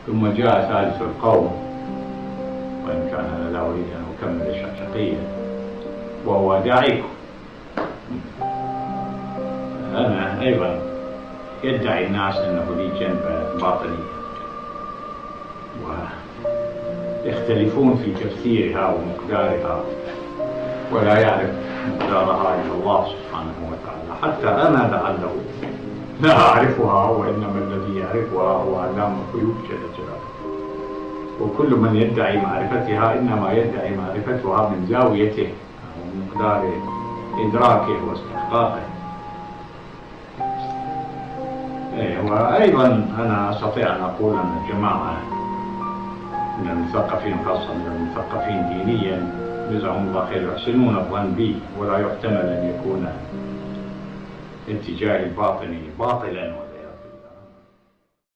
ثم جاء ثالث القوم، وإن كان أنا لا أريد أن أكمل شقشقيا، وهو داعيكم. أنا أيضا يدعي الناس أنه لي جنبة باطنية، ويختلفون في تفسيرها ومقدارها، ولا يعرف مقدارها إلا الله سبحانه وتعالى. حتى أنا لعله لا أعرفها، وإنما الذي يعرفها هو علام الغيوب جل جلاله. وكل من يدعي معرفتها إنما يدعي معرفتها من زاويته ومقدار إدراكه واستحقاقه. وأيضا أنا أستطيع أن أقول أن الجماعة من المثقفين، خاصة من المثقفين دينيا، جزاهم الله خير، يحسنون الظن بي، ولا يحتمل أن يكون اتجاهي الباطني باطلا